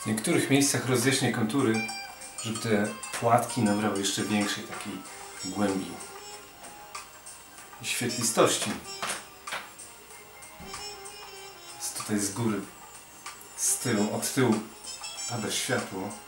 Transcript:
W niektórych miejscach rozjaśnię kontury, żeby te płatki nabrały jeszcze większej takiej głębi i świetlistości. Jest tutaj z góry, z tyłu, od tyłu pada światło.